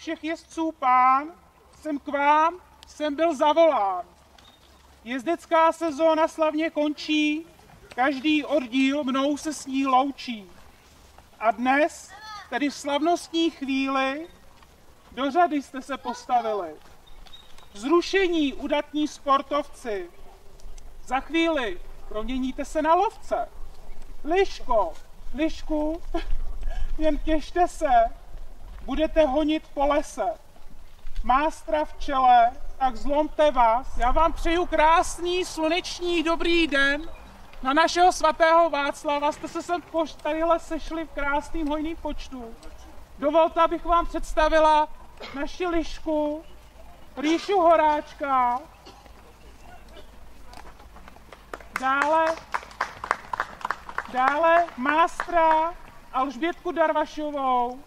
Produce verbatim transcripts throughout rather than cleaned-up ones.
všech jezdců pán, jsem k vám, jsem byl zavolán. Jezdecká sezóna slavně končí, každý oddíl mnou se s ní loučí. A dnes, tedy v slavnostní chvíli, do řady jste se postavili. Vzrušení udatní sportovci. Za chvíli proměníte se na lovce. Liško, Lišku, jen těšte se, budete honit po lese. Mástra v čele, tak zlomte vás. Já vám přeju krásný, sluneční, dobrý den. Na našeho svatého Václava jste se sem tadyhle sešli v krásným hojným počtu. Dovolte, abych vám představila naši Lišku, Ríšu Horáčka, dále, dále mástra Alžbětku Darvašovou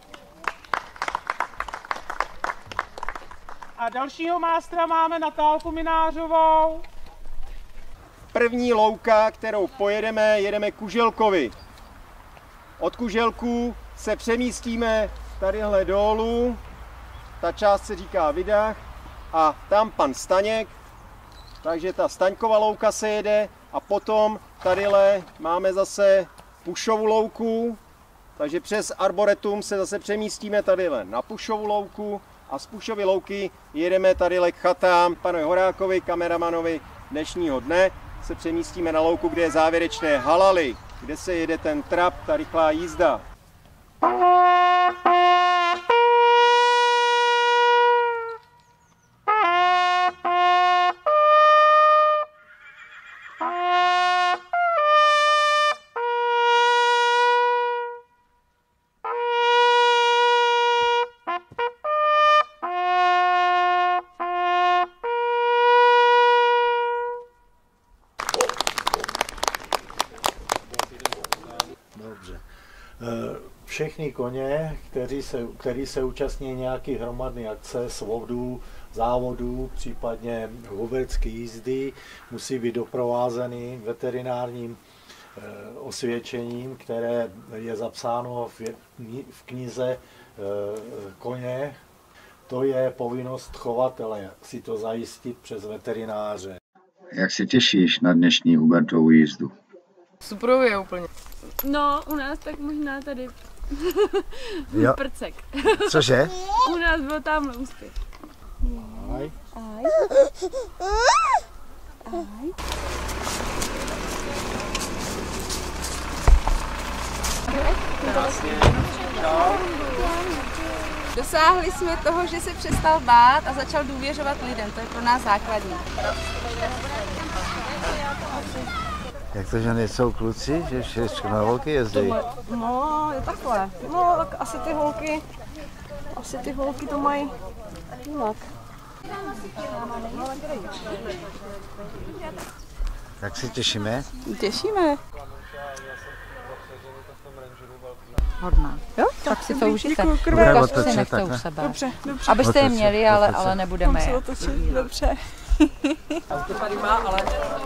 a dalšího mástra máme Natálku Minářovou. První louka, kterou pojedeme, jedeme k Kuželkovi. Od Kuželků se přemístíme tadyhle dolů, ta část se říká Vydach, a tam pan Staněk, takže ta Staňkova louka se jede a potom tadyhle máme zase Pušovu louku, takže přes Arboretum se zase přemístíme tadyhle na Pušovu louku a z Pušovy louky jedeme tadyhle k chatám panu Horákovi, kameramanovi dnešního dne. Se přemístíme na louku, kde je závěrečné halaly, kde se jede ten trap, ta rychlá jízda. Všechny koně, kteří se, který se účastní nějakých hromadných akce, svodů, závodů, případně huberské jízdy, musí být doprovázeny veterinárním e, osvědčením, které je zapsáno v, v knize e, koně. To je povinnost chovatele si to zajistit přes veterináře. Jak se těšíš na dnešní Hubertovu jízdu? Super je úplně. No, u nás tak možná tady prcek. Cože? U nás byl tamhle úspěch. Aj. Aj. Aj. Krásně. Dosáhli jsme toho, že se přestal bát a začal důvěřovat lidem. To je pro nás základní. Jak to, že nejsou kluci, že všechno na holky jezdí? No, je takhle. No, tak asi ty holky, asi ty holky to mají jinak. Tak se těšíme? Těšíme. Hodná. Jo, tak si to užijte. Krvě si nechte u sebe. Dobře, dobře. Abyste je měli, ale, ale nebudeme je. Dobře. To tady má, ale...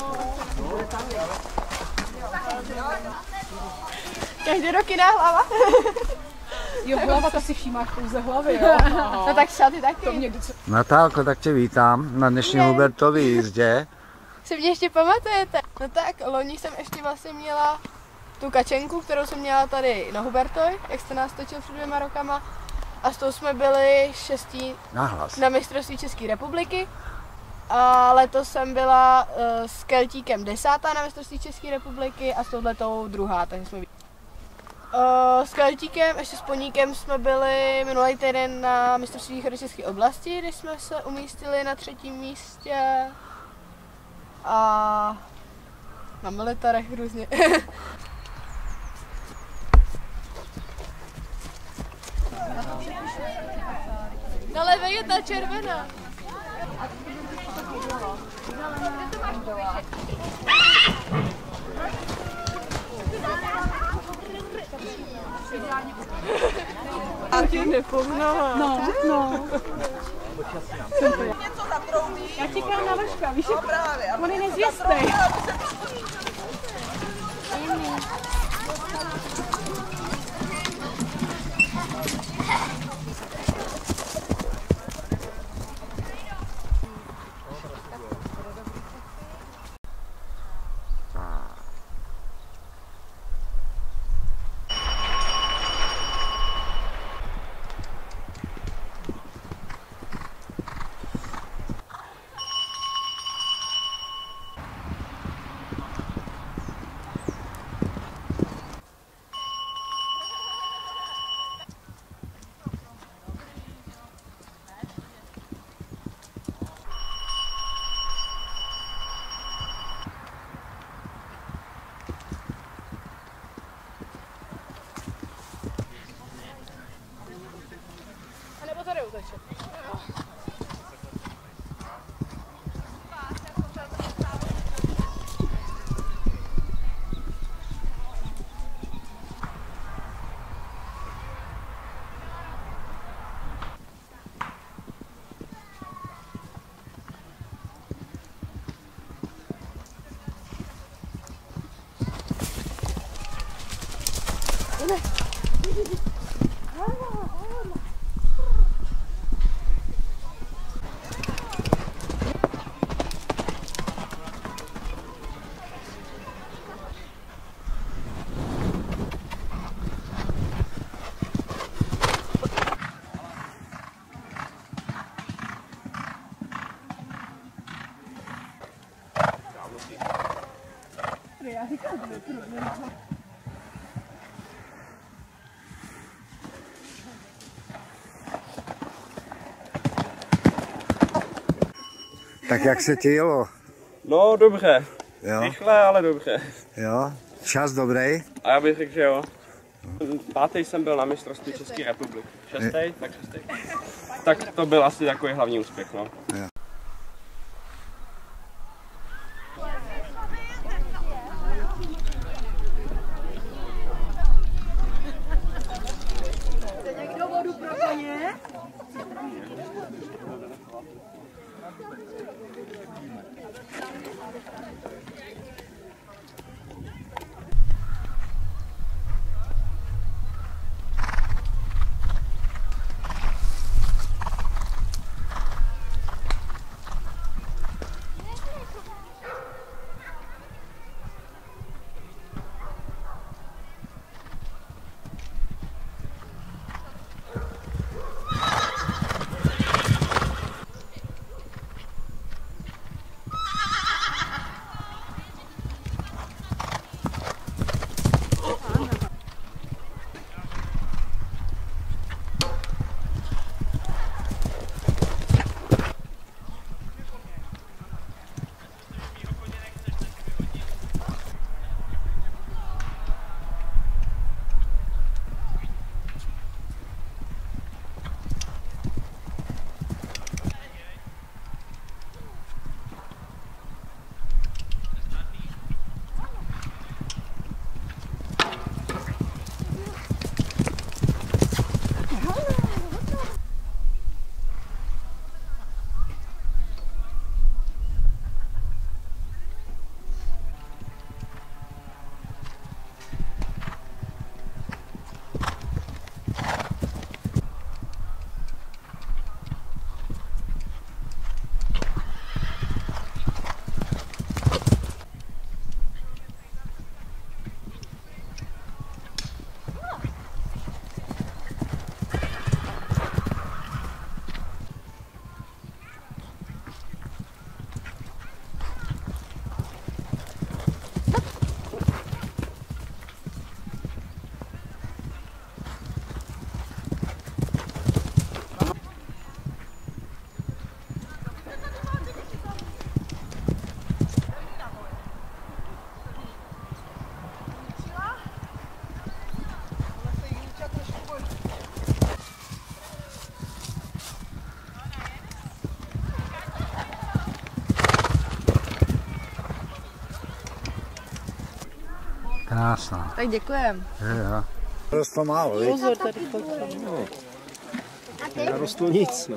Každý rok jiná hlava. Jo, hlava, to si všímáš pouze hlavy, jo? No tak šaty taky. Natálko, tak tě vítám na dnešní Hubertově jízdě. Si mě ještě pamatujete? No tak, loni jsem ještě vlastně měla tu kačenku, kterou jsem měla tady na Hubertoj, jak jste nás točil před dvěma rokama. A s tou jsme byli šestí Nahlas. na mistrovství České republiky. A letos jsem byla uh, s Keltíkem desátá na mistrovství České republiky a s touhletou druhá, takže jsme uh, s Keltíkem, ještě s Poníkem jsme byli minulý týden na mistrovství Jihočeské oblasti, kdy jsme se umístili na třetím místě a na militarech různě. Na levé je ta červená. A tě nepoznala. No, no. Něco zatroubí. Já čekám na Vaška, víš, no, právě. on je nezvěstej. Tak jak se ti jelo? No dobře, Jo. rychle, ale dobře. Jo, čas dobrý? A já bych řekl, že jo. Pátý jsem byl na mistrovství České republiky. Šestý, tak šestý. Tak to byl asi takový hlavní úspěch, no. Jo. Někdo vodu pro koně? Krásná. Tak děkujem. Je, jo. Rostlo málo, viď? Pozor tady No. Nerostlo nic.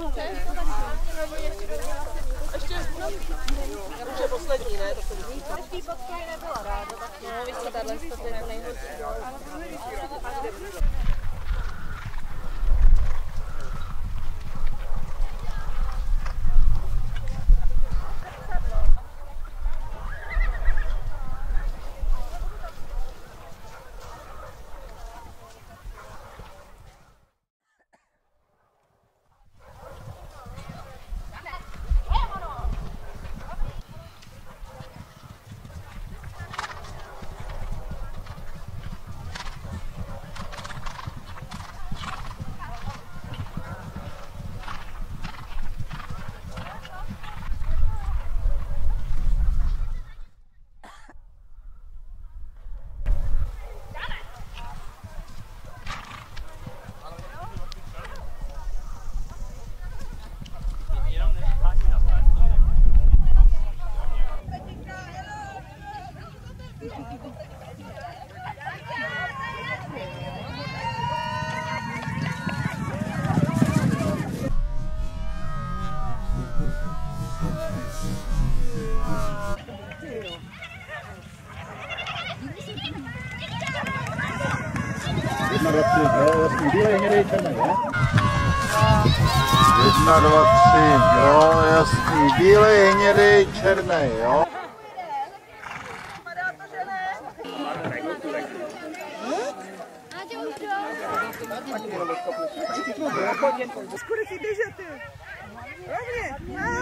Ještě poslední, ne? Každý potky nebyla ráda, tak no, víš co, tahle to je to nejhorší. Jedna, dva, tři, jo, jasný, bílej, hnědej, černý, jo? Jedna, dva, tři, jo, jasný, bílej, hnědej, černý, jo? Skoro si běžete. Rovně.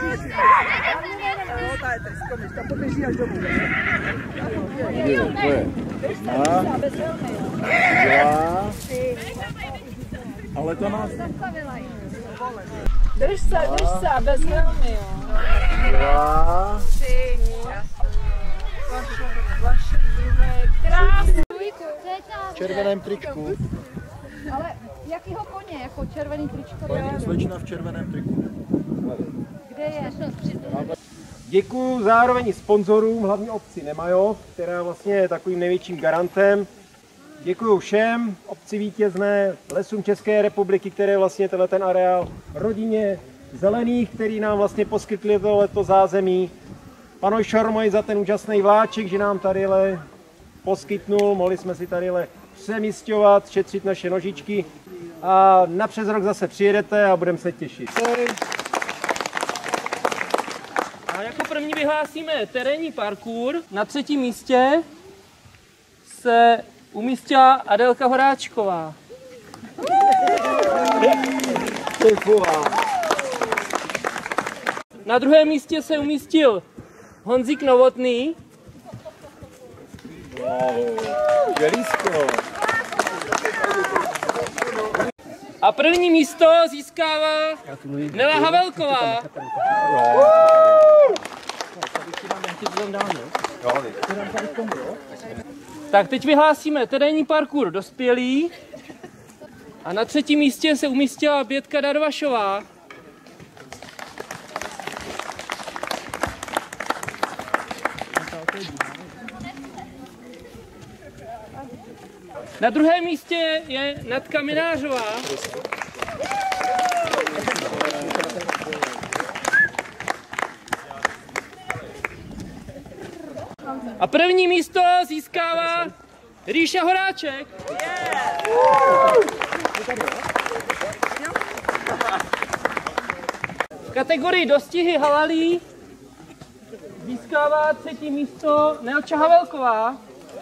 No, to je to, zkoumíš, tam poběží až domů. To je jedna, dva, ale to nás... Drž se, drž se a bez helmy, jo. Dva, Tři, vaše, vaše druhé, krásný. v červeném tričku. Ale jakýho koně, jako červený tričko? Paní slečna v červeném triku. Kde je? Děkuju zároveň i sponzorům, hlavně obci Nemajov, která vlastně je takovým největším garantem. Děkuju všem, obci Vítězné, Lesům České republiky, které vlastně tenhle ten areál, rodině Zelených, který nám vlastně poskytli tohleto zázemí. Panu Šormoji za ten úžasný vláček, že nám tadyhle poskytnul, mohli jsme si tadyhle přemísťovat, šetřit naše nožičky a na přes rok zase přijedete a budeme se těšit. A jako první vyhlásíme terénní parkour. Na třetím místě se umístila Adelka Horáčková. Na druhém místě se umístil Honzík Novotný. A první místo získává Nela Havelková. Tak teď vyhlásíme terénní parkour dospělý. A na třetím místě se umístila Bětka Darvašová. Na druhém místě je Natka Minářová. A první místo získává Ríša Horáček. V kategorii dostihy halalí získává třetí místo Nelča Havelková.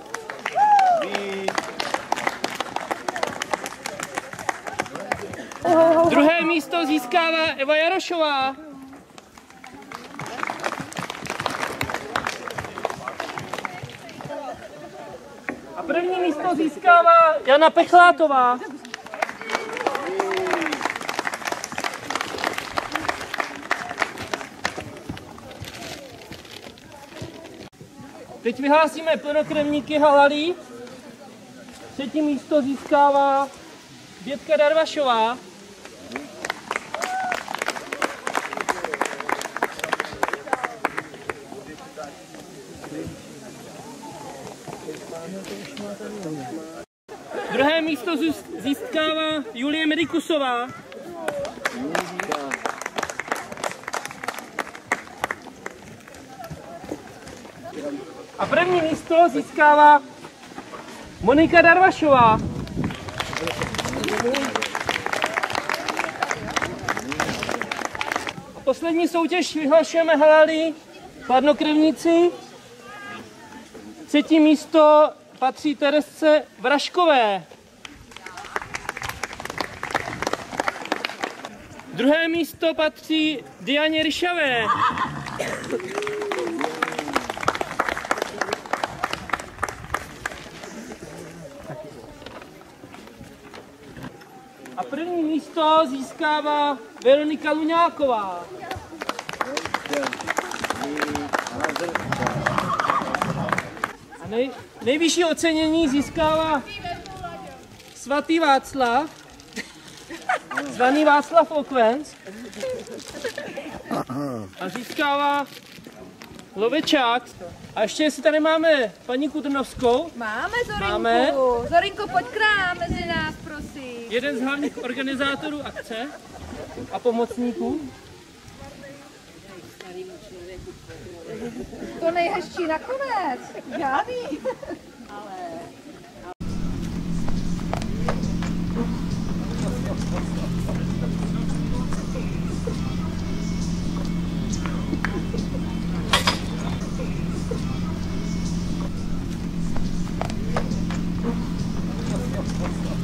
Druhé místo získává Eva Jarošová. A první místo získává Jana Pechlátová. Teď vyhlásíme plnokrevníky halalí. Třetí místo získává Bětka Darvašová. Druhé místo získává Julie Medikusová. A první místo získává Monika Darvašová. A poslední soutěž vyhlašujeme halálí chladnokrevníci. Třetí místo patří Teresce Vraškové. Druhé místo patří Dianě Ryšavé. A první místo získává Veronika Luňáková. A nej, nejvyšší ocenění získává Svatý Václav, zvaný Václav Okvenc. A získává Lovečák. A ještě jestli tady máme paní Kudrnovskou. Máme Zorinku. Máme. Zorinko, pojď k nám mezi nás, prosím. Jeden z hlavních organizátorů akce a pomocníků. To nejhezčí nakonec. Žádný. Ale... Thank you.